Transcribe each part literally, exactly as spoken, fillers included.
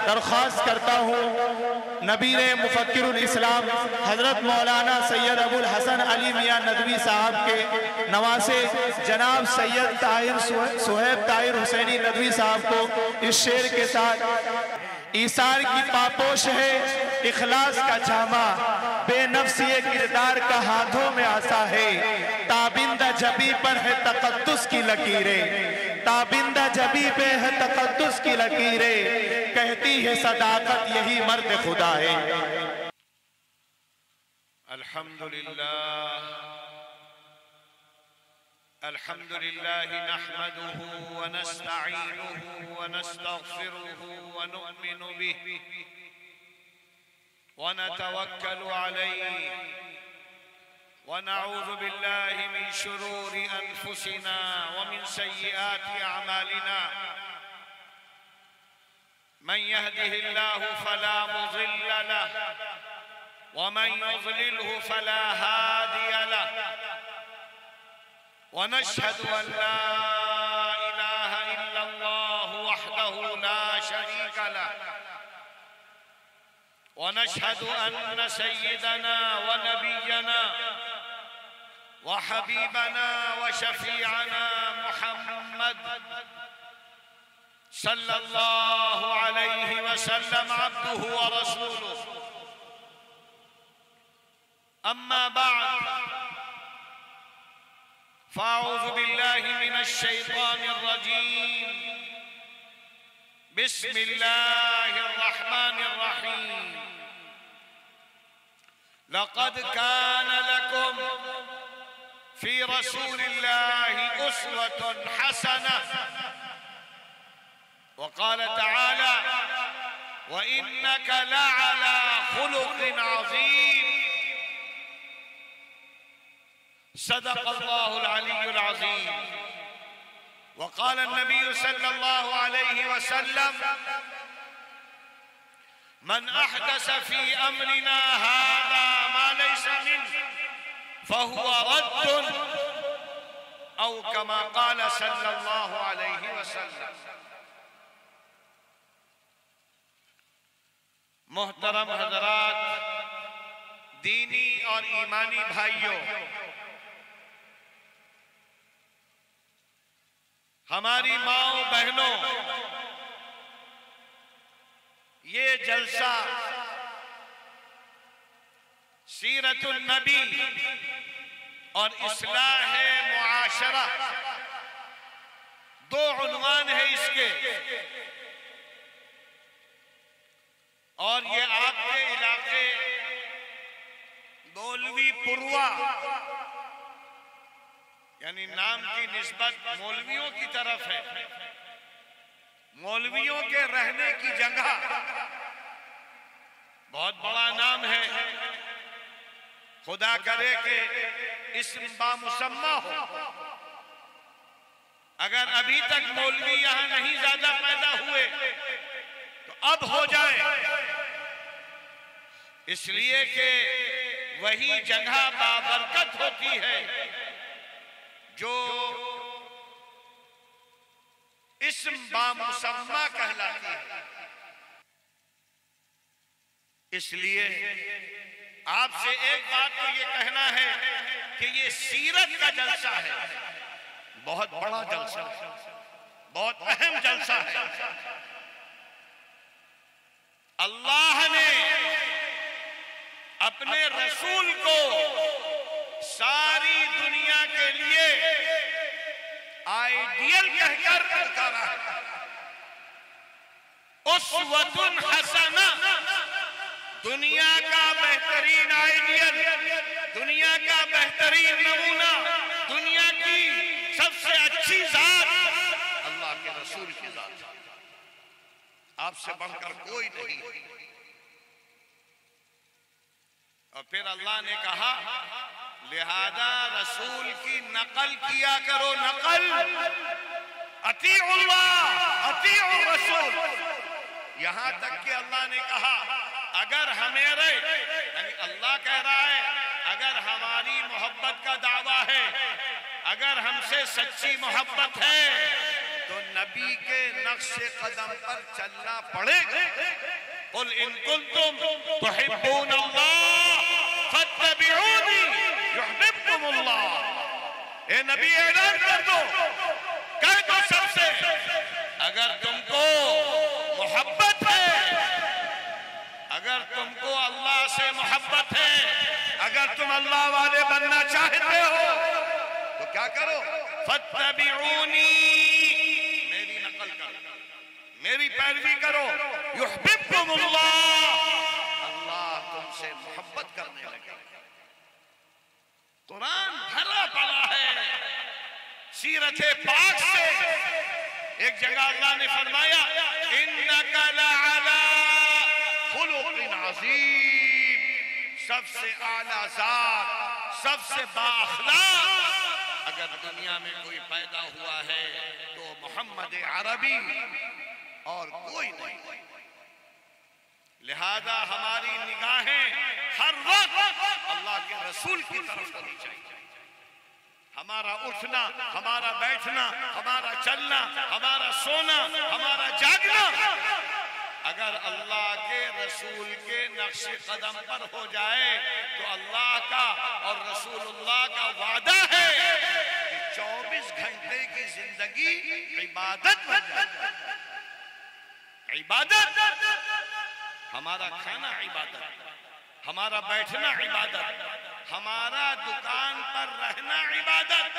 दरख्वास्त करता हूँ नबीर मुफक्किरुल इस्लाम हजरत मौलाना सैयद अबुल हसन अली मियाँ नदवी साहब के नवासे जनाब सैयद ताहिर सुहैब ताहिर हुसैनी नदवी साहब को इस शेर के साथ ईसार की पापोश है इखलास का जामा, बेनफ्स ये किरदार का हाथों में आसा है, ताबिंदा जबी पर है तकद्दुस की लकीरें, ताबिंदा जबी पे है तकद्दुस की लकीरें, कहती है सदाकत यही मर्द खुदा है। अल्हम्दुलिल्लाह अल्हम्दुलिल्लाह नहमदुहु व नस्तईनुहुहु व नस्तगफिरुहु व नु'मिनु बिहि व नतवक्कलु अलैहि व नऊज़ु बिल्लाहि मिन शुरूरि अनफुसिना व मिन सय्यिआति अअमालिना मन यहदिहिल्लाहु फला मुज़िल्ल लहु व मन युज़लिलहु फला हादिय लहु व नशहदु अन ला इलाहा इल्लल्लाहु वहदहु ला शरीका लहु व नशहदु अन्न सय्यदना व नबिय्यना व हबीबना व शफीअना मुहम्मद सल्लल्लाहु अलैहि वसल्लम अब्दुहु व रसूलुहु। अम्मा बाद फ़अऊज़ु बिल्लाहि मिनश शैतानिर रजीम। बिस्मिल्लाहिर रहमानिर रहीम। लक़द कान लकुम फ़ी रसूलिल्लाहि उस्वतुन हसनह व क़ाल तआला व इन्नक लअला ख़ुलुक़िन अज़ीम। सदक़ल्लाहुल अलीयुल अज़ीम। व क़ाल नबी सल्लल्लाहु अलैहि वसल्लम मन अहदस फ़ी अम्रिना हाज़ा मा लैसा मिन्हु फ़हुवा रद्दुन औ कमा क़ाल सल्लल्लाहु अलैहि वसल्लम। मोहतरम हज़रात, दीनी और ईमानी भाइयों, हमारी माओ बहनों, ये जलसा सीरतुन नबी और इस्लाह मुआशरा दो उन्वान है इसके, और ये आपके इलाके मौलवी पुरवा यानी नाम की निस्बत मौलवियों की तरफ है, मौलवियों के रहने की जगह, बहुत बड़ा नाम है। खुदा करे कि इस्म बामुसम्मा हो। अगर अभी तक मौलवी यहां नहीं ज्यादा पैदा हुए तो अब हो जाए, इसलिए कि वही जगह बाबरकत होती है जो इस्म बामुसम्मा कहलाती है। इसलिए आपसे एक बात तो ये कहना है कि ये सीरत का जलसा है, बहुत बड़ा जलसा है, बहुत अहम जलसा है। अल्लाह ने अपने रसूल को सारी दुनिया के लिए आइडियल कहकर पुकारा है। उस्वतुन हसना, दुनिया का बेहतरीन आइडियल, दुनिया का बेहतरीन नमूना, दुनिया की सबसे अच्छी जात अल्लाह के रसूल की जात, आपसे बढ़कर कोई नहीं। और फिर अल्लाह ने कहा लिहाजा रसूल की नकल किया करो, नकल अतीउल्लाह अतीउर रसूल। यहां तक कि अल्लाह ने कहा अगर हमें यानी अल्लाह कह रहा है अगर हमारी मोहब्बत का दावा है, अगर हमसे सच्ची मोहब्बत है तो नबी के नक्शे कदम पर चलना पड़ेगा। कुल इन कुंतुम तुहिब्बूनल्लाह फत्तबिऊनी युहब्बुकुमुल्लाह। ए नबी ऐलान कर दो, कह दो सबसे, अगर तुमको मोहब्बत है, अगर तुमको अल्लाह से मोहब्बत है, अगर तुम अल्लाह वाले बनना चाहते हो तो क्या करो, फत्तबिऊनी, मेरी नकल करो, मेरी पैरवी करो, युहब्बुकुमुल्लाह, अल्लाह तुमसे मोहब्बत करने लगे। कुरान भरा पड़ा है सीरत पाक से। एक जगह अल्लाह ने फरमाया, इन्नका लअला खुलुकिन अज़ीम, सबसे आला ज़ात, सबसे बाअखलाक अगर दुनिया में कोई पैदा हुआ है तो मोहम्मद अरबी और कोई नहीं। लिहाजा हमारी निगाहें हर वक्त अल्लाह के रसूल की तरफ होनी चाहिए। हमारा उठना, हमारा बैठना, हमारा चलना, हमारा सोना, हमारा जागना अगर अल्लाह के रसूल के नक्शे कदम पर हो जाए तो अल्लाह का और रसूलुल्लाह का वादा है कि चौबीस घंटे की जिंदगी इबादत बन जाए। इबादत, हमारा खाना इबादत, हमारा बैठना इबादत, हमारा दुकान पर रहना इबादत।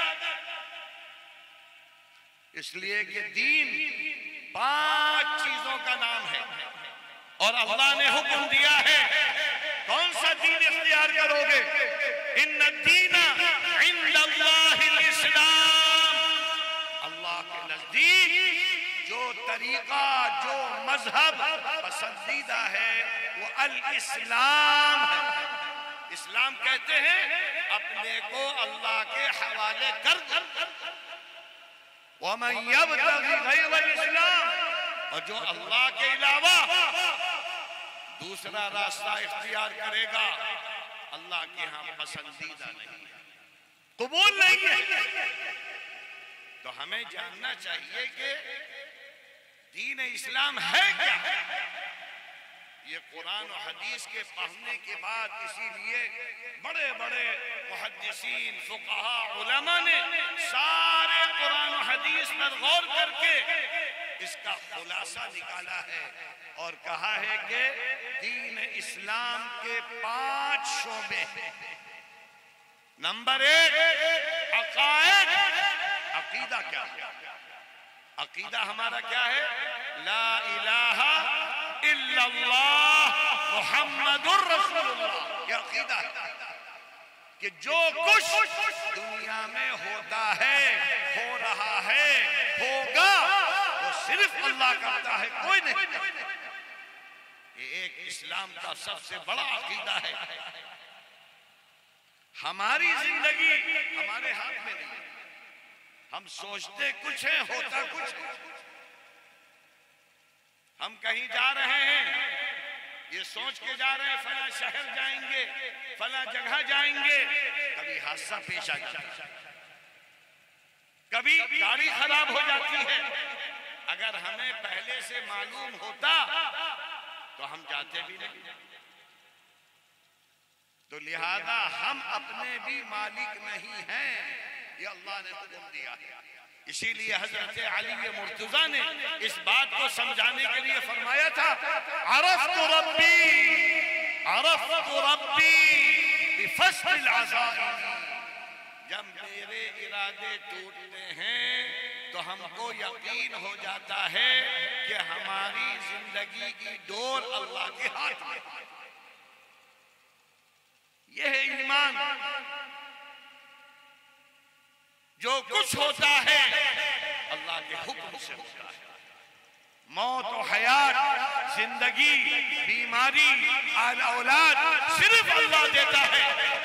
इसलिए कि दीन पांच चीजों का नाम है और अल्लाह ने हुक्म दिया है। कौन सा दीन इख्तियार करोगे? इन्ना दीना इंदल्लाहिल इस्लाम, अल्लाह के नजदीक जो तरीका, जो मजहब पसंदीदा है वो अल इस्लाम है। इस्लाम कहते हैं अपने को अल्लाह के हवाले कर दो। वमन यब्तगी गैरल इस्लाम, और जो अल्लाह के अलावा दूसरा रास्ता इख्तियार करेगा अल्लाह के यहाँ पसंदीदा नहीं है, कबूल नहीं है। तो हमें जानना चाहिए कि दीन इस्लाम है क्या। ये कुरान और हदीस के पढ़ने के बाद इसीलिए बड़े बड़े मुहद्दिसीन, फुक़हा, उलमा ने सारे कुरान और हदीस पर गौर करके इसका खुलासा निकाला है और कहा है कि दीन इस्लाम के पांच शोबे हैं। नंबर एक, अकायद, अकीदा क्या है? अकीदा हमारा क्या है? ला इलाहा इल्लल्लाह मुहम्मदुर रसूलुल्लाह। ये अकीदा है कि जो कुछ दुनिया में होता है, हो रहा है, होगा, वो सिर्फ अल्लाह करता है, कोई नहीं। ये एक इस्लाम का सबसे बड़ा अकीदा है। हमारी जिंदगी हमारे हाथ में नहीं। हम सोचते कुछ है, होता कुछ है। हम कहीं जा रहे हैं, ये सोच के जा रहे हैं फला शहर जाएंगे, फला जगह जाएंगे, कभी हादसा पेश आ जाता है, कभी गाड़ी खराब हो जाती है। अगर हमें पहले से मालूम होता तो हम जाते भी नहीं। तो लिहाजा हम अपने भी मालिक नहीं हैं, ये अल्लाह ने हुक्म दिया है। इसीलिए हजरत अली मुर्तजा ने इस बात को समझाने के लिए फरमाया था, अरफ़्तु रब्बी अरफ़्तु रब्बी बिफ़स्लिल अज़ाइम। जब मेरे इरादे टूटते हैं तो हमको यकीन हो जाता है कि हमारी जिंदगी की डोर अल्लाह के हाथ में। यह है ईमान। जो कुछ होता है अल्लाह के हुक्म से होता है। मौत और हयात, जिंदगी, बीमारी, औलाद सिर्फ अल्लाह देता है।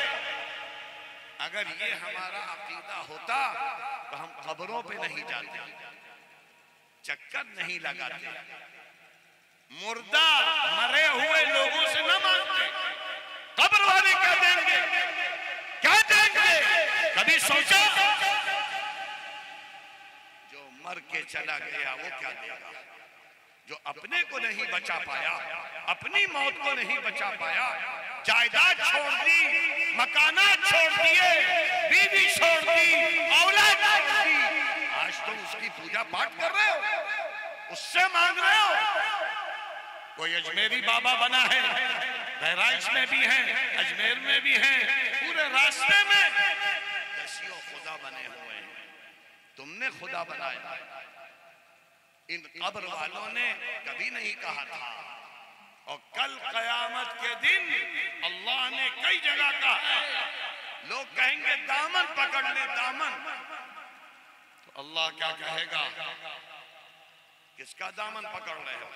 अगर ये हमारा अकीदा होता तो हम कब्रों पे नहीं जाते, चक्कर नहीं लगाते, मुर्दा मरे हुए लोगों से न मांगते। कब्र वाले क्या देंगे, क्या देंगे, कभी सोचा? मर के चला गया वो क्या देगा? जो अपने को नहीं बचा पाया, अपनी मौत को नहीं बचा पाया, जायदाद छोड़ दी, मकानात छोड़ दिए, बीवी छोड़ दी, औलाद छोड़ दी, आज तुम उसकी पूजा पाठ कर रहे हो, उससे मांग रहे हो। कोई अजमेरी बाबा बना है, बहराइच में भी है, अजमेर में भी है, पूरे रास्ते में दसियों खुदा बने हुए हैं। तुमने खुदा बनाया। इन कब्र वालों ने कभी नहीं कहा था। और कल कयामत के दिन अल्लाह ने कई जगह कहा है, लोग कहेंगे दामन पकड़ ले दामन, तो अल्लाह क्या कहेगा? किसका दामन पकड़ रहे हो?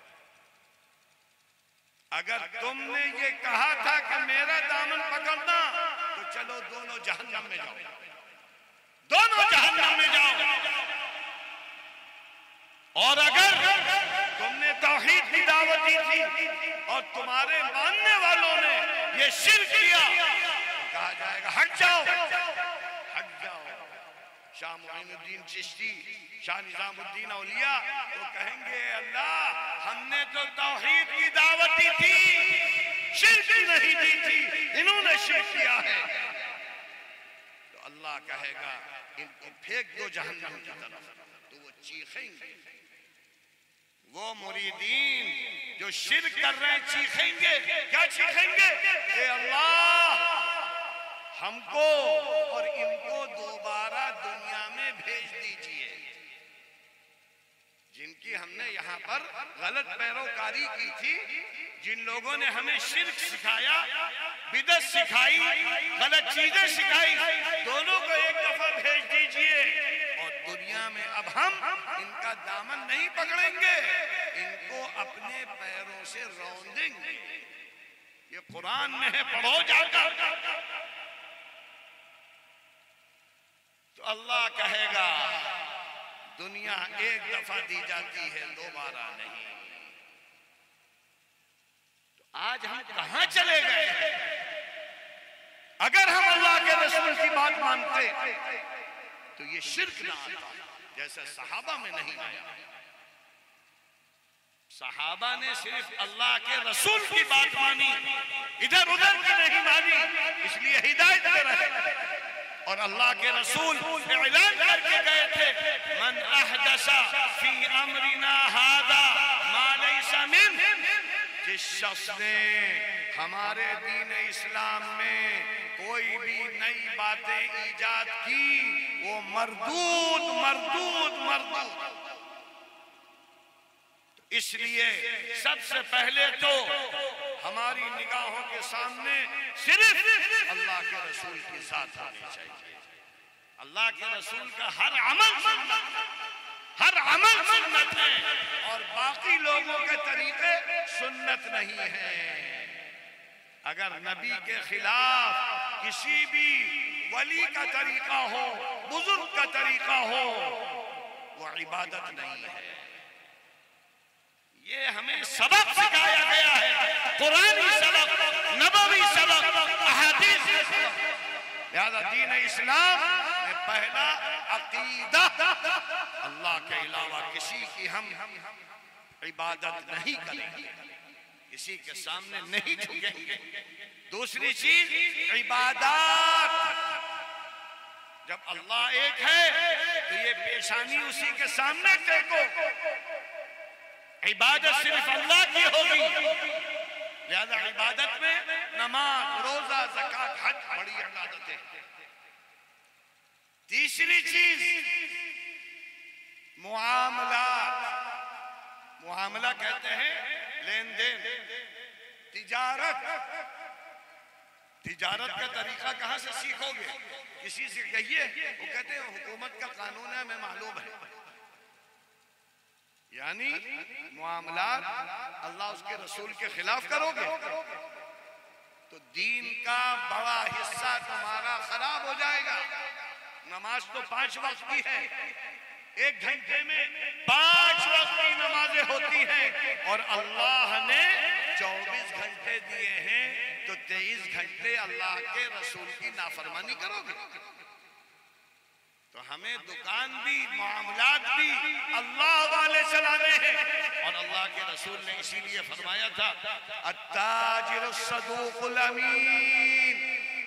अगर तुमने ये कहा था कि मेरा दामन पकड़ना, तो चलो दोनों जहन्नम में जाओ, दोनों जहन्नम में जाओ। और अगर तुमने तौहीद की दावत दी थी और तुम्हारे मानने वालों ने ये शिर्क किया, कहा जाएगा हट जाओ, हट जाओ। शाह मोइनुद्दीन चिश्ती, शाह निजामुद्दीन औलिया तो कहेंगे अल्लाह हमने तो तौहीद की दावत दी थी, शिर्क नहीं दी थी, इन्होंने शिर्क किया है। तो अल्लाह कहेगा इनको फेंक दो जहन्नम की तरफ, तो वो चीखेंगे। वो मुरीदीन जो शिर्क कर रहे हैं चीखेंगे। क्या चीखेंगे? ए अल्लाह हमको और इनको दोबारा दुनिया में भेज दीजिए। जिनकी हमने यहाँ पर गलत पैरोकारी की थी, जिन लोगों ने हमें शिर्क सिखाया, बिदअत सिखाई, गलत चीजें सिखाई, दोनों को एक दफा भेज दीजिए। और दुनिया में अब हम इनका दामन नहीं पकड़ेंगे, इनको अपने पैरों से रौंदेंगे। ये कुरान में है, पढ़ो जाकर। तो अल्लाह कहेगा दुनिया एक दफा दी जाती है, दोबारा नहीं। तो आज हम कहां चले गए? अगर हम अल्लाह के रसूल की बात मानते तो ये शिर्क ना आता, जैसे सहाबा में नहीं आया। सहाबा ने सिर्फ अल्लाह के रसूल की बात मानी, इधर उधर की नहीं मानी, इसलिए हिदायत में रहे। और अल्लाह के रसूल ऐलान करके गए थे, मन अहदसा फी अमरिना हादा मा लैसा मिन, जिस शख्स ने हमारे दीन इस्लाम में कोई भी नई बातें ईजाद की, वो मरदूद मरदूद मरदूद। इसलिए सबसे पहले तो हमारी निगाहों के सामने सिर्फ अल्लाह के रसूल की साथ होनी चाहिए। अल्लाह के रसूल का हर अमल सुन्नत, हर अमल सुन्नत है, और बाकी लोगों के तरीके सुन्नत नहीं है। अगर नबी के खिलाफ किसी भी वली का तरीका हो, बुजुर्ग का तरीका हो, वो इबादत नहीं है। ये हमें सबक सिखाया गया है, कुरानी सबक, नबवी सबक, अहादीस के सबक। लिहाजा दीन इस्लाम में पहला अकीदा, अल्लाह के अलावा किसी की हम इबादत नहीं करेंगे, किसी के सामने नहीं झुकेंगे। दूसरी चीज इबादत, जब अल्लाह एक है तो ये पेशानी उसी के सामने टेको, इबादत सिर्फ अल्लाह की होगी। लिहाजा इबादत में नमाज, रोजा, ज़कात, हज बड़ी इबादत है। तीसरी चीज मुआमलात, मुआमला कहते हैं लेन देन, तिजारत। तिजारत का तरीका कहां से सीखोगे? किसी से कहिए, वो कहते हैं हुकूमत का कानून है, हमें मालूम है। यानी मुआमलात अल्लाह उसके रसूल के खिलाफ करोगे तो दीन का बड़ा हिस्सा तुम्हारा खराब हो जाएगा। नमाज तो पांच वक्त की है, एक घंटे में पांच वक्त की नमाजें होती हैं, और अल्लाह ने चौबीस घंटे दिए हैं, तो तेईस घंटे अल्लाह के रसूल की नाफरमानी करोगे तो हमें दुकान भी मामलात भी अल्लाह वाले चलाने हैं। और अल्लाह के रसूल ने इसीलिए फरमाया था अत्ताजिरु सदूकुल अमीन,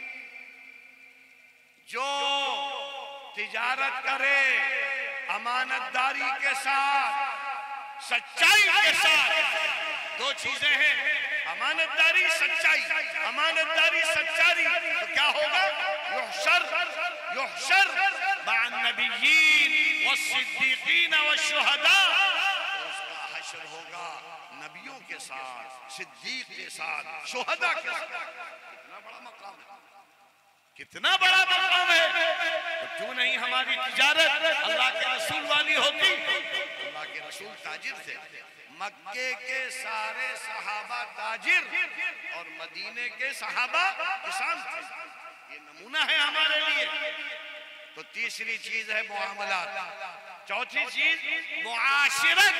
जो तिजारत करे अमानतदारी के साथ, सच्चाई के साथ। दो चीजें हैं, अमानतदारी सच्चाई। अमानतदारी सच्चाई तो क्या होगा? युहशर युहशर मअन नबिय्यीन वस्सिद्दीकीन वश्शुहदा, उसका हश्र होगा नबियों के साथ, सिद्दीक के साथ, शुहदा के साथ। कितना बड़ा मकाम है, कितना बड़ा मकाम है। तो क्यों नहीं हमारी तिजारत अल्लाह के रसूल वाली होती? अल्लाह के रसूल ताजिर थे, मक्के के सारे सहाबा ताजिर और मदीने के सहाबा किसान थे। ये नमूना है हमारे लिए। तो तीसरी चीज है मुआमलात। चौथी चीज मुआशिरत,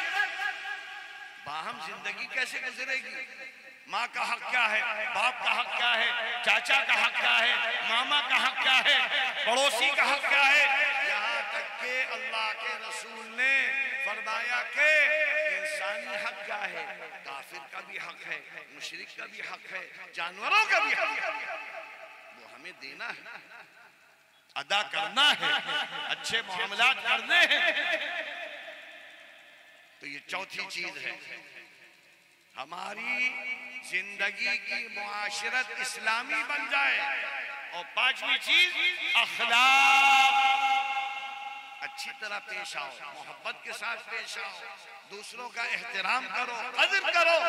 बाहम जिंदगी कैसे गुजरेगी। माँ का हक क्या है, बाप का हक क्या है, चाचा का हक क्या है, मामा का हक क्या है, पड़ोसी का हक क्या है। यहाँ तक के अल्लाह के रसूल ने फरमाया कि इंसानी हक क्या है, काफिर का भी हक है, मुशरिक का भी हक है, जानवरों का भी हक है। वो हमें देना है, अदा करना है, अच्छे मामलात करने हैं। तो ये चौथी चीज है, हमारी जिंदगी की मुआशरत इस्लामी बन जाए। और पांचवी चीज अखलाक, अच्छी तरह पेश आओ, मोहब्बत के साथ पेश आओ, दूसरों का एहतराम करो, कदर करो।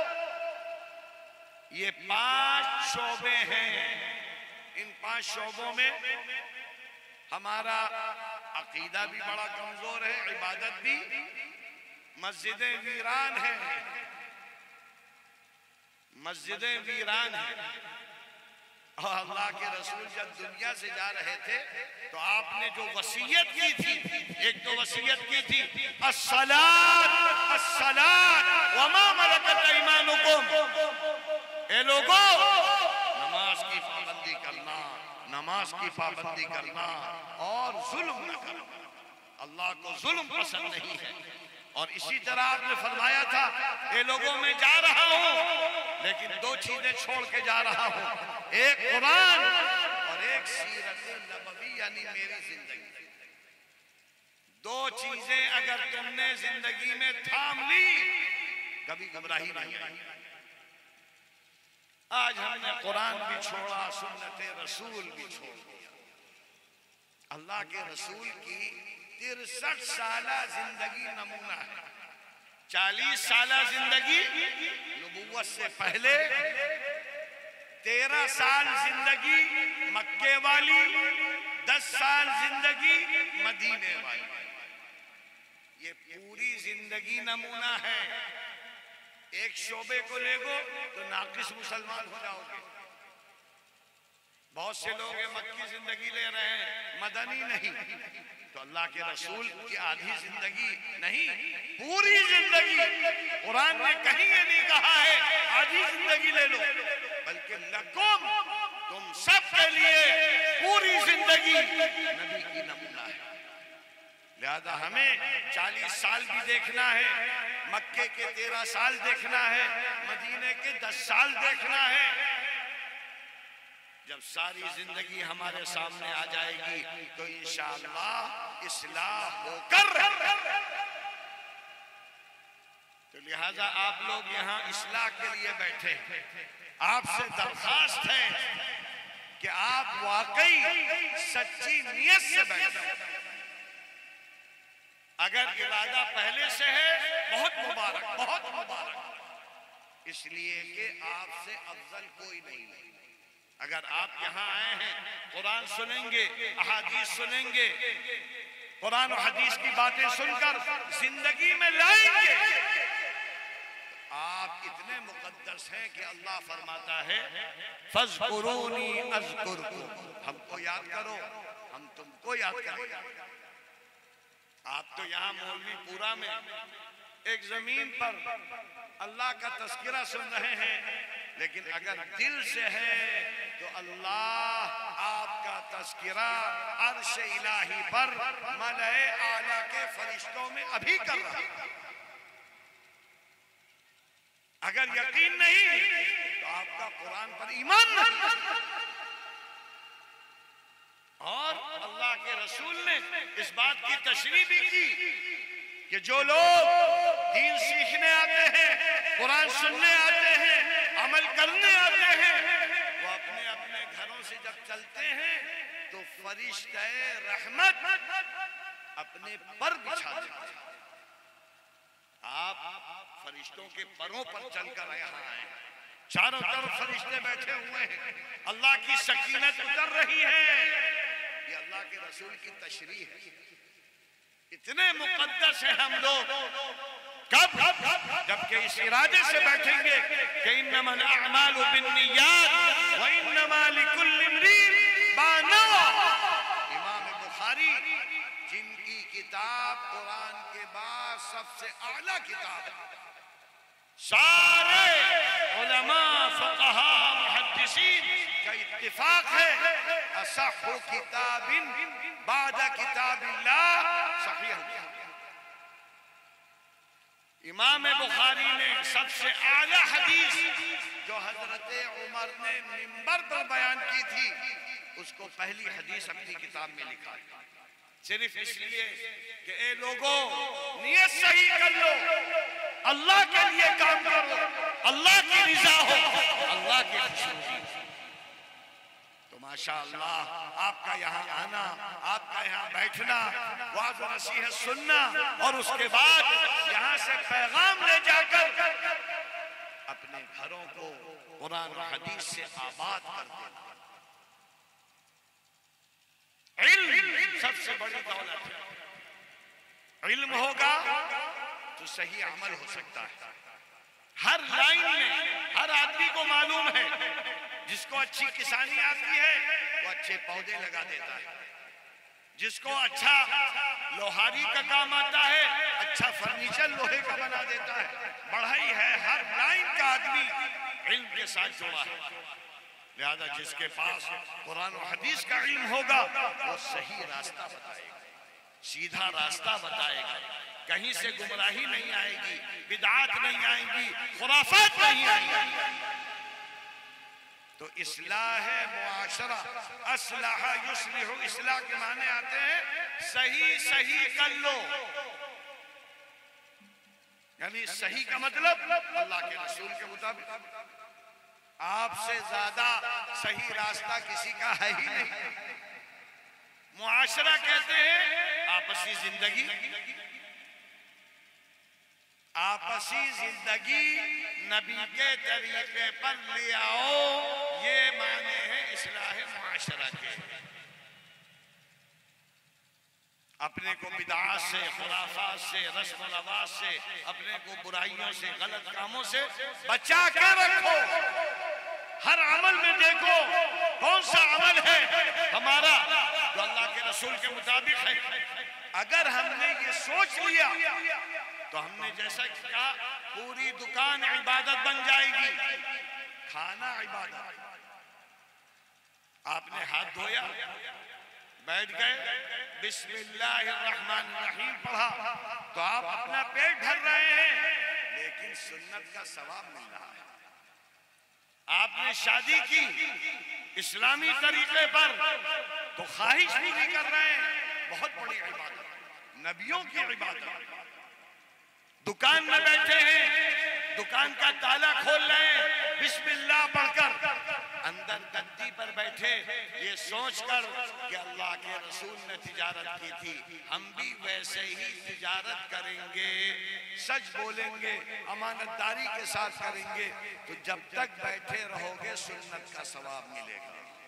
ये पांच शोबे हैं। इन पांच शोबों में हमारा अकीदा भी बड़ा कमजोर है, इबादत भी। मस्जिदें वीरान हैं, मस्जिदें वीरान हैं। और अल्लाह के रसूल जब दुनिया से जा रहे थे तो आपने जो वसीयत की थी, एक तो वसीयत की थी अस्सलात अस्सलात वमा मलकत ऐमानुकुम, ए लोगों नमाज की पाबंदी करना, नमाज की पाबंदी करना और जुल्म न करना। अल्लाह को जुल्म पसंद नहीं है। और इसी तरह आपने फरमाया था ये लोगों में जा रहा हूं लेकिन दो चीजें छोड़ के जा रहा हूं, एक कुरान और एक सीरत नबवी यानी मेरी जिंदगी। दो चीजें अगर तुमने जिंदगी में थाम ली कभी घबराही नहीं आई। आज हमने कुरान भी छोड़ा, सुन्नत रसूल भी छोड़ दिया। अल्लाह के रसूल की तिरसठ साला जिंदगी नमूना है। चालीस साला जिंदगी नबुव्वत से पहले, तेरह साल जिंदगी मक्के वाली, दस साल जिंदगी मदीने वाली। ये पूरी जिंदगी नमूना है। एक शोबे को ले गो तो नाकिस मुसलमान हो जाओगे। बहुत से लोग मक्की जिंदगी ले रहे हैं, मदनी नहीं। तो अल्लाह के रसूल की आधी जिंदगी नहीं, पूरी जिंदगी। कुरान ने कहीं ये नहीं कहा है आधी जिंदगी ले लो, बल्कि लकुम तुम सब के लिए पूरी जिंदगी नबी की नमूना है। लिहाजा हमें चालीस साल भी देखना है, मक्के के तेरह साल देखना है, मदीने के दस साल देखना है। जब सारी जिंदगी हमारे सामने आ जाएगी तो इंशाअल्लाह इस्लाह होकर। तो लिहाजा आप लोग यहाँ इस्लाह के लिए बैठे हैं। आपसे दरखास्त है कि आप वाकई सच्ची नियत से बैठे। अगर इरादा पहले से है बहुत मुबारक, बहुत मुबारक, इसलिए कि आपसे अफजल कोई नहीं है। अगर आप यहाँ आए हैं, कुरान सुनेंगे, अहादीस सुनेंगे, कुरान और हदीस की बातें सुनकर जिंदगी में लाएंगे, आप इतने मुकद्दस हैं कि अल्लाह फरमाता है फज़कुरूनी अज़कुरकुम, हमको याद करो हम तुमको याद करेंगे। आप तो यहाँ मौलवीपुरा में एक जमीन पर अल्लाह का तज़किरा सुन रहे हैं, लेकिन अगर दिल से है तो अल्लाह आपका तस्किरा अर्श इलाही पर मलए आला के फरिश्तों में अभी कर रहा है। अगर यकीन नहीं तो आपका कुरान पर ईमान नहीं। और अल्लाह के रसूल ने इस बात की तशरीह भी की कि जो लोग दीन सीखने आते हैं, कुरान सुनने आते हैं, अमल करने आते हैं, वो अपने अपने घरों से जब चलते हैं तो फरिश्ते रहमत अपने पर बिछाते हैं। आप फरिश्तों के परों पर चलकर यहाँ आए, चारों तरफ फरिश्ते बैठे हुए हैं, अल्लाह की सकीनत उतर रही है। ये अल्लाह के रसूल की तशरीह है। इतने मुकद्दस हैं हम लोग। कब? जबकि इस इरादे से बैठेंगे कि इन्नमल अअमालु बिन्नियात व इन्नमा लिकुल्लि इम्रिइन मा नवा। इमाम बुखारी, जिनकी किताब कुरान के बाद सबसे आला किताब है, सारे उलमा फक़हा मुहद्दिसीन का इत्तिफाक है असहु किताबिन बादा किताबिल्लाह सहीह। इमाम बुखारी ने सबसे आला हदीस जो हजरत उमर ने मिंबर पर बयान की थी, उसको पहली हदीस अपनी किताब में लिखा, सिर्फ इसलिए कि ए लोगों, नियत सही कर लो, अल्लाह के लिए काम करो, अल्लाह की रिजा हो, अल्लाह की खुशी। तो माशाअल्लाह आपका यहाँ आना, आपका यहाँ बैठना, वाज़ व नसीहत सुनना और उसके बाद यहाँ से पैगाम ले जाकर अपने घरों को कुरान और हदीस से आबाद कर देना। इल्म सबसे बड़ी दौलत है। इल्म होगा तो सही अमल हो सकता है। हर लाइन में हर आदमी को मालूम है, जिसको अच्छी किसानी आती है वो अच्छे पौधे लगा देता है, जिसको अच्छा लोहारी का काम आता है अच्छा फर्नीचर लोहे का बना देता है। बढ़ाई है, हर लाइन का आदमी इल्म के साथ जुड़ा है। लिहाजा जिसके पास कुरान और हदीस का इल्म होगा वो सही रास्ता बताएगा, सीधा रास्ता बताएगा, कहीं से गुमराही नहीं आएगी, बिदआत नहीं आएगी, खुराफात नहीं आएगी। तो इस्लाह मुआशरा, अस्लाह युस्लिहु, इस्लाह के माने आते हैं सही सही कर लो, यानी सही का मतलब अल्लाह के रसूल के मुताबिक। आपसे ज्यादा सही रास्ता किसी का है ही नहीं। मुआशरा कहते हैं आपसी जिंदगी, आपसी जिंदगी नबी के तरीके पर ले आओ, ये माने हैं इस्लाह मुआशरा के। अपने को बिदआत से, खुराफात से, रस्म रवाज से, अपने को बुराइयों से, गलत कामों से बचा के रखो। हर अमल में देखो कौन सा अमल है हमारा जो अल्लाह के रसूल के मुताबिक है। अगर हमने ये सोच लिया तो हमने जैसा कहा पूरी दुकान इबादत बन जाएगी। खाना इबादत, आपने हाथ धोया, बैठ गए, बिस्मिल्लाहिर्रहमानिर्रहीम पढ़ा, तो आप अपना पेट भर रहे हैं, लेकिन सुन्नत का सवाब मिल रहा है। आपने शादी की इस्लामी तरीके पर तो ख्वाहिश पूरी कर रहे हैं, बहुत बड़ी इबादत, नबियों की इबादत। दुकान में बैठे हैं, दुकान का ताला खोल रहे हैं बिस्मिल्लाह पढ़कर, अंदर गद्दी पर बैठे ये सोचकर कि अल्लाह के रसूल ने तिजारत की थी, हम भी वैसे ही तिजारत करेंगे, सच बोलेंगे, अमानतदारी के साथ करेंगे, तो जब तक बैठे रहोगे सुन्नत का सवाब मिलेगा।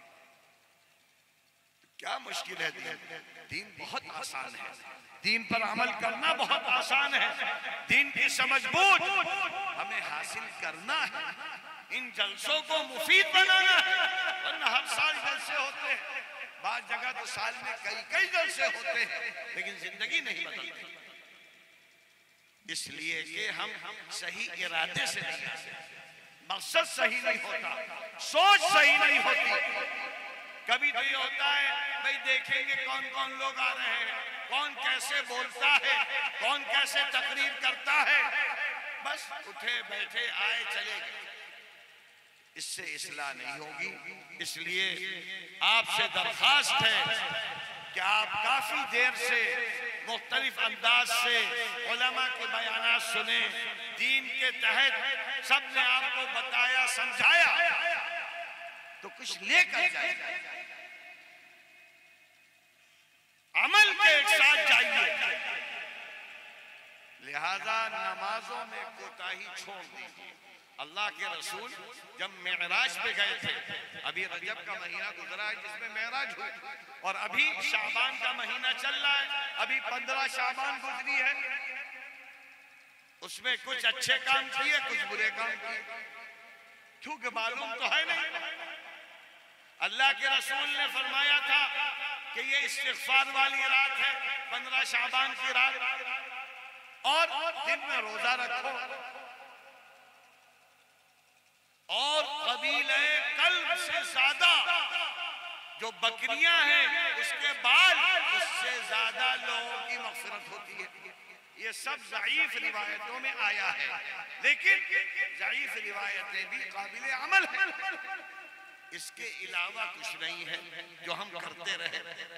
क्या मुश्किल है दीन? दीन बहुत आसान है, दीन पर अमल करना बहुत आसान है, दीन की समझबूझ हमें हासिल करना है, इन जलसों को मुफीद बनाना है। वरना हर साल जलसे होते हैं, बाद जगह तो साल में कई कई जलसे होते हैं, लेकिन जिंदगी नहीं बदलती। इसलिए कि हम सही इरादे से नहीं आते। मकसद सही नहीं होता, सोच सही नहीं होती। कभी तो ये होता है भाई देखेंगे कौन कौन लोग आ रहे हैं, कौन कैसे बोलता है, कौन कैसे तकरीर करता है, बस उठे बैठे आए चले गए। इससे इस्लाह नहीं होगी। इसलिए आपसे दरखास्त है कि आप काफी देर से मुख्तलिफ अंदाज से उलमा के बयानात सुने, दीन के तहत सबने आपको बताया समझाया, तो कुछ लेकर जाइए, अमल के साथ जाइए। लिहाजा नमाजों में कोताही छोड़ दीजिए। अल्लाह के रसूल जब मेराज पे गए थे, अभी रजब का महीना गुजरा है जिसमें मेराज हुई, और अभी शाबान का महीना चल रहा है, अभी पंद्रह शाबान गुजरी है, उसमें कुछ अच्छे काम किए, कुछ बुरे काम किए, क्योंकि मालूम तो है नहीं। अल्लाह के रसूल ने फरमाया था कि ये इस्तिग़फ़ार वाली रात है, पंद्रह शाबान की रात, और दिन में रोजा रखो, और कबीले कल्ब से ज्यादा जो बकरियां हैं उसके बाद उससे ज्यादा लोगों की मग़फ़िरत होती है। ये सब ज़ईफ़ रिवायतों में आया है, लेकिन ज़ईफ़ रिवायतें भी काबिल अमल हैं। इसके अलावा कुछ नहीं है जो हम करते रहे।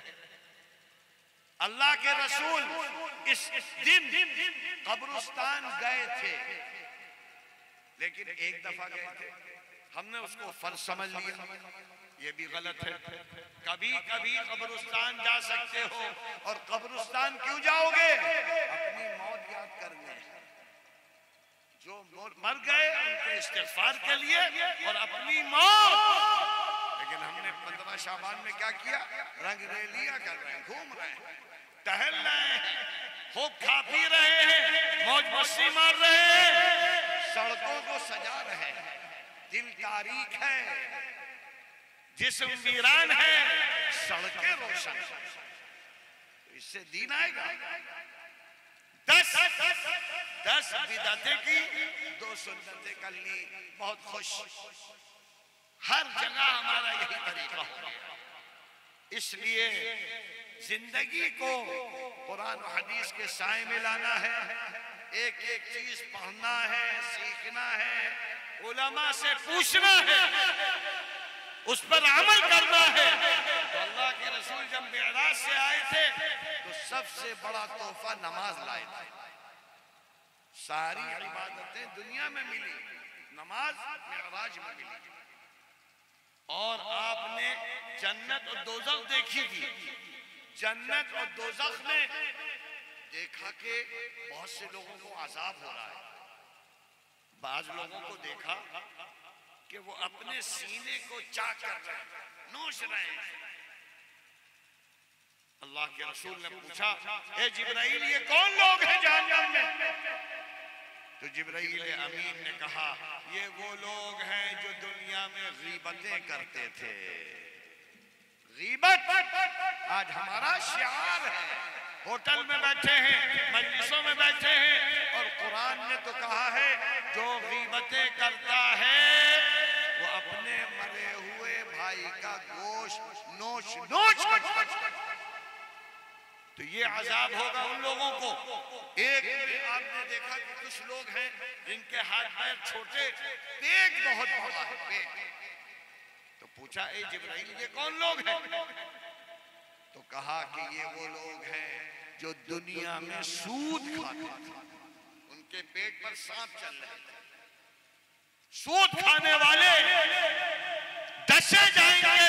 अल्लाह के रसूल इस दिन कब्रिस्तान गए थे, लेकिन एक दफा गए थे, हमने उसको फर्ज समझ लिया, ये भी गलत है। कभी कभी कब्रिस्तान जा सकते हो, और कब्रिस्तान क्यों जाओगे? अपनी मौत याद करने, जो मर गए उनके इस्तिग़फ़ार के लिए, और अपनी मौत। लेकिन हमने पंद्रह शाबान में क्या किया? रंग रेलियां कर रहे हैं, घूम रहे हैं, टहल रहे हैं, खूब खा पी रहे हैं, मौज मस्ती मार रहे हैं, सड़कों को सजा रहे हैं। दिल तारीख है, जिस्म वीरान है, सड़कें रोशन। तो इससे दीन आएगा। दस दस बिदअतें की, दो सुन्नतें कर ली, बहुत खुश। हर जगह हमारा यही तरीका हो। इसलिए जिंदगी को कुरान और हदीस के साए में लाना है, एक एक चीज पढ़ना है, सीखना है, उलमा से पूछना है, उस पर अमल करना है। तो अल्लाह के रसूल जब मेराज से आए थे तो सबसे बड़ा तोहफा नमाज लाए थे। सारी इबादतें दुनिया में मिली, नमाज मेराज में मिली। और आपने जन्नत और दोज़ख देखी थी। जन्नत और दोज़ख में देखा कि बहुत से लोगों को अज़ाब हो रहा है। बाज लोगों को देखा कि वो अपने सीने को चाक कर रहे हैं, नोच रहे हैं। अल्लाह के रसूल ने पूछा, ए जिब्राइल, ये कौन लोग हैं जहन्नम में? तो जिब्राइल अमीन ने कहा, ये वो लोग हैं जो दुनिया में गीबतें करते थे। गीबत आज हमारा शिआर है। होटल में बैठे हैं, मजलिसों में बैठे हैं, और कुरान ने तो कहा है जो गीबतें करता है वो अपने मरे हुए भाई का गोश्त नोच नोच। तो ये अजाब होगा उन लोगों को। एक आपने देखा कि कुछ लोग हैं जिनके हाथ पैर छोटे, पेट बहुत बड़ा है, पेट। तो पूछा, ए जिब्राइल, ये कौन लोग हैं? तो कहा कि ये वो लोग हैं जो दुनिया में सूद खाते थे, उनके पेट पर सांप चल रहे थे। सूद खाने वाले डसे जाएंगे,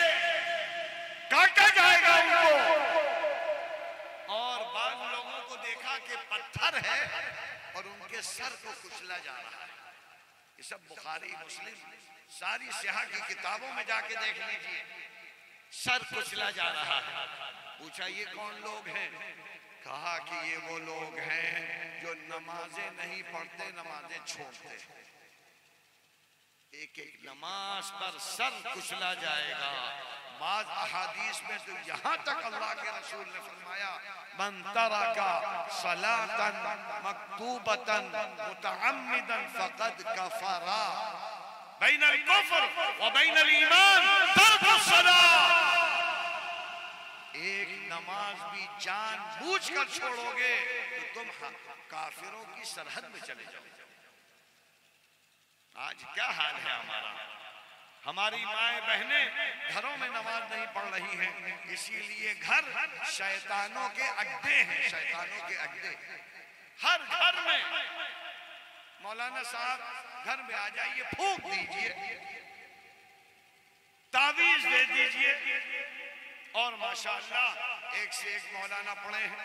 काटा जाएगा उनको। और बाद लोगों को देखा कि पत्थर है और उनके सर को कुचला जा रहा है। ये सब बुखारी, मुस्लिम, सारी सियाह की किताबों में जाके देख लीजिए, सर कुचला जा रहा है। पूछा, ये कौन लोग हैं? कहा कि ये वो लोग हैं जो नमाजें नहीं पढ़ते, नमाजें छोड़ते। एक एक नमाज पर सर कुचला जाएगा, बाज़ अहादीस में तो यहाँ तक अल्लाह के रसूल ने फरमाया, मन तरका सलातन मक्तूबतन मुतअम्मिदन फक़द कफ़रा बैनल कुफ्र व बैनल ईमान तर्कुस सलात। एक नमाज भी जानबूझकर छोड़ोगे तो तुम काफिरों की सरहद में चले जाओगे। आज क्या हाल है हमारा, हमारी माएं बहनें घरों में नमाज नहीं पढ़ रही हैं, इसीलिए घर शैतानों के अड्डे हैं, शैतानों के अड्डे हर घर में। मौलाना साहब घर में आ जाइए, फूंक दीजिए, तावीज दे दीजिए, और माशाअल्लाह एक से एक मौलाना पढ़े हैं।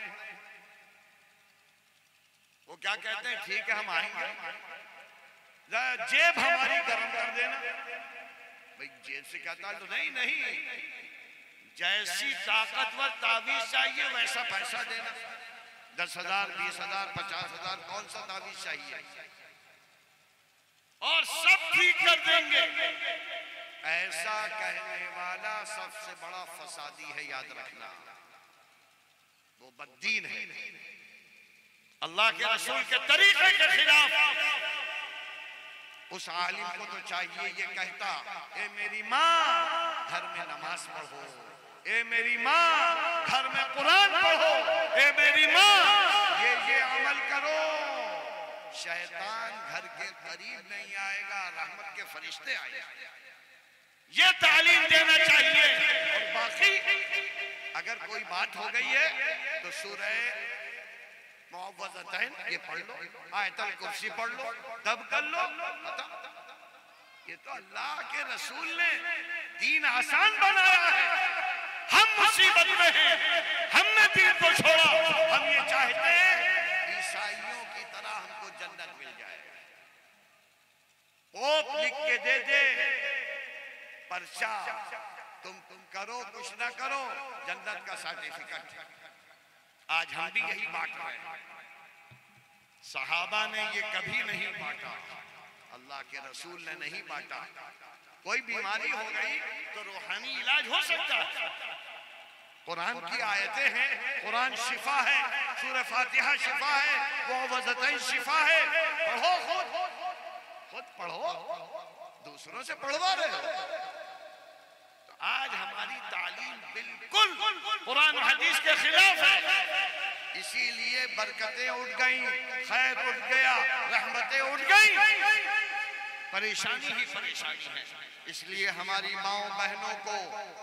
वो क्या कहते हैं, ठीक है हम आएंगे, जेब हमारी गर्म कर देना। भाई जेब से कहता तो नहीं नहीं, जैसी ताकतवर तावीज चाहिए वैसा पैसा देना। दस हजार बीस हजार पचास हजार कौन सा तावीज चाहिए, और सब ठीक कर देंगे। ऐसा कहने वाला सबसे बड़ा फसादी है, याद रखना, वो बद्दीन है, अल्लाह के रसूल के तरीके के खिलाफ। उस आलिम को तो चाहिए ये कहता, ए मेरी माँ घर में नमाज पढ़ो, ए मेरी माँ घर में कुरान पढ़ो, ए मेरी माँ ये ये अमल करो। शैतान घर के करीब नहीं आएगा, रहमत के फरिश्ते आएंगे। ये तालीम देना चाहिए। और बाकी अगर कोई बात हो गई है तो सूरह मुअव्वज़तैन ये पढ़ लो, आयतल कुर्सी पढ़ लो, तब कर लो। ये तो अल्लाह के रसूल ने दीन आसान बनाया है। हम मुसीबत में हैं, हमने दीन को छोड़ा। हम ये चाहते हैं ईसाइयों की तरह हमको जन्नत मिल जाए। पोप लिख के दे दे पर्चा, तुम तुम करो कुछ ना करो, जन्नत का सर्टिफिकेट। आज हम भी यही बांट रहे हैं। सहाबा ने ये कभी नहीं बांटा, अल्लाह के रसूल ने नहीं बांटा। कोई बीमारी हो गई तो रूहानी इलाज हो सकता है, कुरान की आयतें हैं, कुरान शिफा है, सूरह फातिहा शिफा है, मुअव्वज़तैन शिफा है। पढ़ो, खुद खुद पढ़ो, दूसरों से पढ़वा रहे हो। तो आज हमारी तालीम बिल्कुल कुरान हदीस के खिलाफ है, इसीलिए बरकतें उठ गई, खैर उठ गया, रहमतें उठ गई, परेशानी ही परेशानी है। इसलिए हमारी माओ बहनों को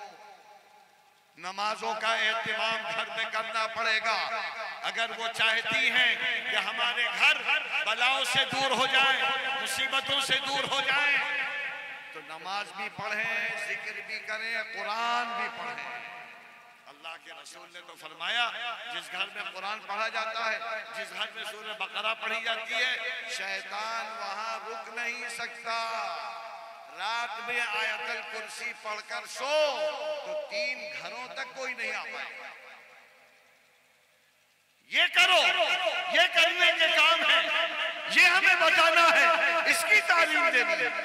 नमाजों का एहतिमाम घर में करना पड़ेगा। अगर वो चाहती हैं कि हमारे घर बलाओं से दूर हो जाएं, मुसीबतों से दूर हो जाएं, तो नमाज भी पढ़ें, जिक्र भी करें, कुरान भी पढ़ें। अल्लाह के रसूल ने तो फरमाया, जिस घर में कुरान पढ़ा जाता है, जिस घर में सूरह बकरा पढ़ी जाती है, शैतान वहां रुक नहीं सकता। रात में आयतल कुर्सी पढ़कर सो तो तीन घरों तक कोई नहीं आ पाएगा। ये करो, ये करने के काम है, ये हमें बताना है, इसकी तालीम देनी है।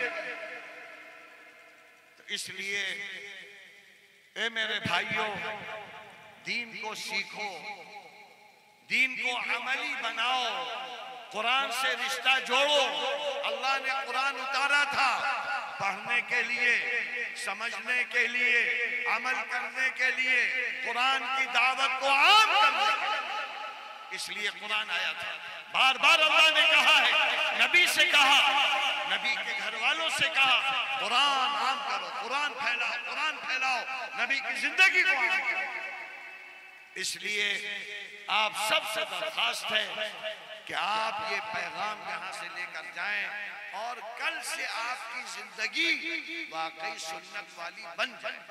तो इसलिए ए मेरे भाइयों, दीन को सीखो, दीन को अमली बनाओ, कुरान से रिश्ता जोड़ो। अल्लाह ने कुरान उतारा था पढ़ने के लिए, समझने के लिए, अमल करने के लिए, कुरान की दावत को आम करने के लिए, इसलिए कुरान आया था। बार बार अल्लाह ने कहा है, नबी से कहा, नबी के घर वालों से कहा, कुरान आम करो, कुरान फैलाओ, कुरान फैलाओ, नबी की जिंदगी को आम करो। इसलिए आप सबसे दरखास्त है कि आप ये पैगाम यहाँ से लेकर जाएं और कल से आपकी जिंदगी वाकई सुन्नत वाली बन जाए।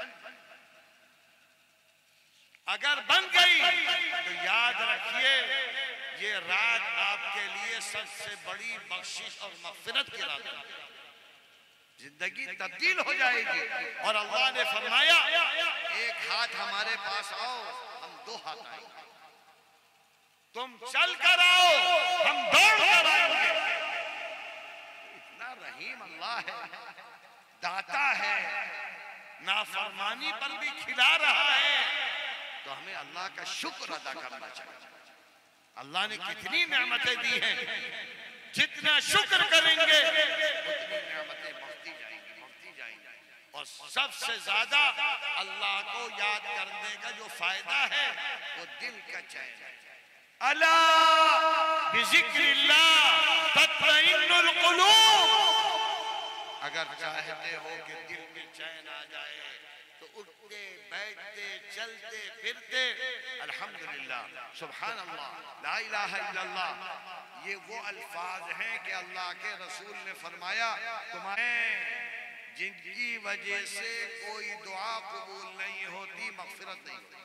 अगर बन गई तो याद रखिए, ये रात आपके लिए सबसे बड़ी बख्शिश और मग़फ़िरत की रात है। जिंदगी तब्दील हो जाएगी। और अल्लाह ने फरमाया, एक हाथ हमारे पास आओ, हम दो हाथ आएंगे। तुम चल कर आओ, हम दौड़ कर आएंगे। इतना रहीम अल्लाह है, दाता है, नाफरमानी पर भी खिला रहा है, तो हमें अल्लाह का शुक्र अदा करना चाहिए। अल्लाह ने कितनी नेमतें दी हैं, जितना शुक्र करेंगे उतनी नेमतें बढ़ती जाएंगी बढ़ती जाएंगी। और सबसे ज्यादा अल्लाह को याद करने का जो फायदा है वो दिल का चैन है। अला बिज़िक्रिल्लाह तत्मइन्नुल क़ुलूब। अगर चाहते हो कि दिल में चैन आ जाए तो उठते बैठते चलते फिरते अल्हम्दुलिल्लाह सुभान अल्लाह ला इलाहा इल्लल्लाह, ये वो अल्फाज हैं कि अल्लाह के रसूल ने फरमाया तुम्हारे जिनकी वजह से कोई दुआ कबूल नहीं होती, मग़फ़िरत नहीं होती।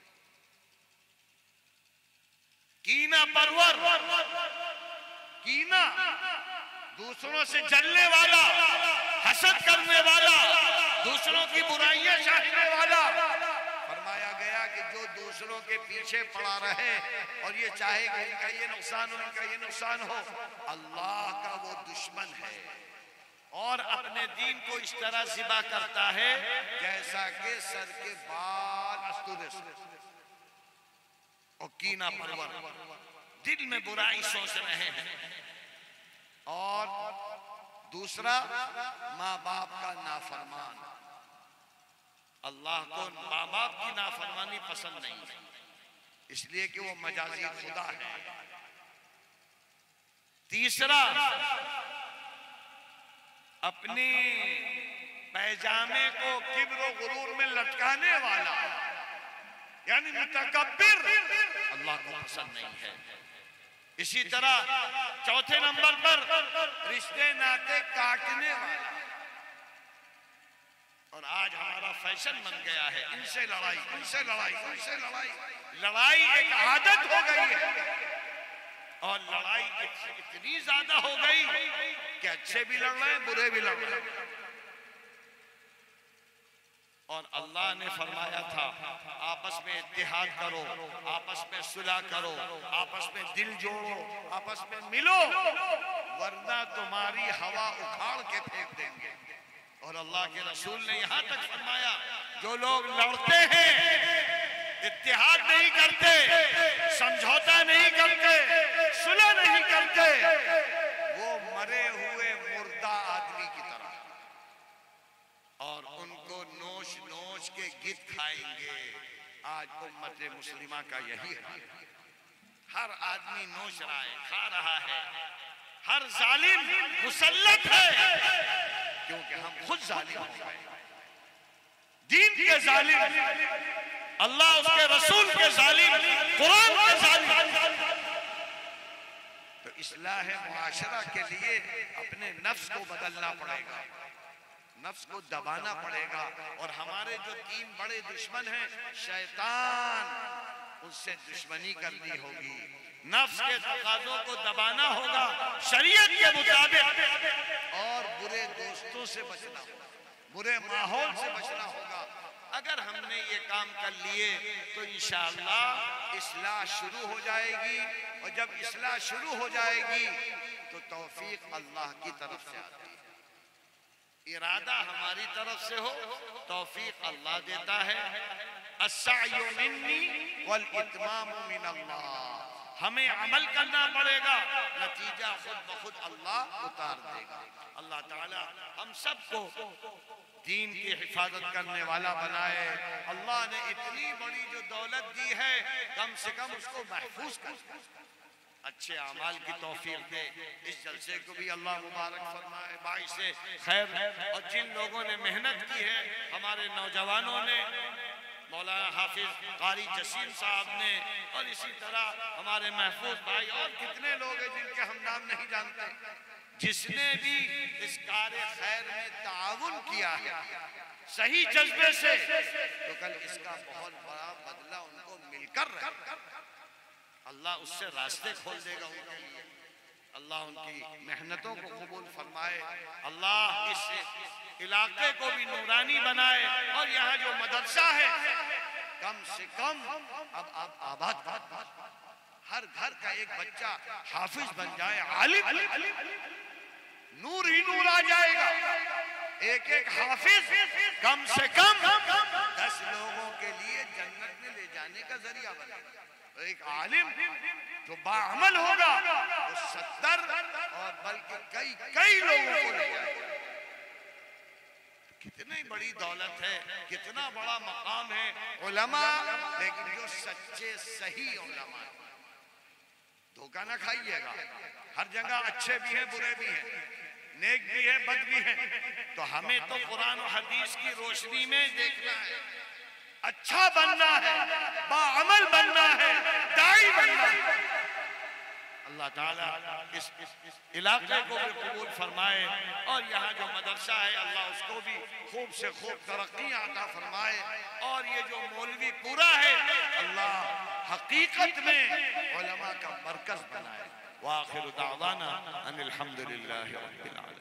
कीना परवर, कीना दूसरों से जलने वाला, हसद करने वाला, दूसरों की बुराइयां चाहने वाला, फरमाया गया कि जो दूसरों के पीछे पड़ा रहे और ये चाहे कि इनका ये नुकसान हो इनका ये नुकसान हो, अल्लाह का वो दुश्मन है और अपने दीन को इस तरह ज़िबा करता है जैसा कि सर के बाल अस्तूरे से। और कीना परवर, दिल में बुराई सोच रहे हैं। और दूसरा, माँ बाप का नाफरमान। अल्लाह को माँ बाप की नाफरमानी पसंद नहीं है, इसलिए कि वो मजाजी खुदा है। तीसरा, अपने पैजामे को किब्र और गुरूर में लटकाने वाला, यानी मुतकब्बिर, अल्लाह को पसंद नहीं है। इसी तरह चौथे नंबर पर रिश्ते नाते काटने वाला। और आज हमारा फैशन बन गया है इनसे लड़ाई इनसे लड़ाई इनसे लड़ाई। लड़ाई एक आदत हो गई है और लड़ाई इतनी ज्यादा हो गई कि अच्छे भी लड़ रहे हैं बुरे भी लड़ रहे हैं। और अल्लाह ने फरमाया था आपस में इत्तेहाद करो, आपस में सुलह करो, आपस में दिल जोड़ो, आपस में मिलो, वरना तुम्हारी हवा उखाड़ के फेंक देंगे। और अल्लाह के रसूल ने यहां तक फरमाया जो लोग लड़ते हैं, इत्तेहाद नहीं करते, समझौता नहीं करते, सुलह नहीं करते, वो मरे हुए मुर्दा आदमी की तरह, और उनको नोच नोच के गिद्ध खाएंगे। आज उम्मत मुस्लिमा का यही है, हर आदमी नोच रहा है, खा रहा है, हर जालिम मुसल्लत है, क्योंकि हम खुद जालिम हो गए, दीन के जालिम, अल्लाह उसके रसूल के जालिम, कुरान के जालिम। तो इस्लाह मुआशरा के लिए अपने नफ्स को बदलना पड़ेगा, नफ्स को दबाना पड़ेगा। और हमारे जो तीन बड़े दुश्मन हैं, शैतान, उससे दुश्मनी करनी होगी, नफ्स के तकाज़ों को दबाना होगा शरीयत के मुताबिक, और बुरे दोस्तों से बचना होगा, बुरे माहौल से बचना होगा। अगर हमने ये काम कर लिए तो इंशाअल्लाह इस्लाह शुरू हो जाएगी, और जब इस्लाह शुरू हो जाएगी तो तौफीक अल्लाह की तरफ से आती है। इरादा हमारी तरफ से हो, तौफीक अल्लाह देता है। अस्सायु मिन्नी वल इत्मामु मिनल्लाह। हमें अमल करना पड़ेगा, नतीजा खुद ब खुद अल्लाह उतार देगा। अल्लाह ताला हम सबको दीन की हिफाजत करने वाला बनाए। अल्लाह ने इतनी बड़ी जो दौलत दी है, कम से कम उसको महफूज कर, अच्छे अमाल की तौफीक दे। इस जलसे को भी अल्लाह मुबारक फरमाए, बाइसे खैर। और जिन लोगों ने मेहनत की है, हमारे नौजवानों ने, मौलाना हाफिज कारी जसीम साहब ने, और इसी तरह हमारे महफूज भाई, और कितने लोग हैं जिनके हम नाम नहीं जानते, जिसने भी इस कार्य खैर में ताउन किया है सही जज्बे से, तो कल इसका बहुत बड़ा बदला उनको मिलकर अल्लाह उससे रास्ते खोल देगा उनके लिए। अल्लाह उनकी मेहनतों को कबूल फरमाए, अल्लाह इस इलाके को भी नूरानी बनाए, और यहाँ जो मदरसा है कम से कम अब आप आबाद कर, हर घर का एक बच्चा हाफिज बन जाए, आलिम, नूर ही नूर आ जाएगा। एक एक हाफिज कम से कम दस लोगों के लिए जन्नत में ले जाने का जरिया बने। तो एक आलिम जो बाअमल होगा वो सत्तर और बल्कि कई कई लोगों को ले जाएगा। कितनी बड़ी दौलत है, कितना बड़ा मकाम है उलमा, लेकिन जो सच्चे सही उलमा, धोखा ना खाइएगा। हर जगह अच्छे भी हैं, बुरे भी हैं, नेक भी है, बद भी है। तो हमें तो कुरान और हदीस की रोशनी में देखना है, अच्छा बनना है, बाअमल बनना है, दाई बनना है। अल्लाह ताला इस, इस, इस इलाके को भी कबूल फरमाए और यहाँ जो मदरसा है अल्लाह उसको भी खूब से खूब तरक्की अता फरमाए। और ये जो मौलवी पूरा है अल्लाह हकीकत में उलमा का मरकज बनाए। वाखिर दावाना अनिल हम्दुलिल्लाहि रब्बिल आलमीन।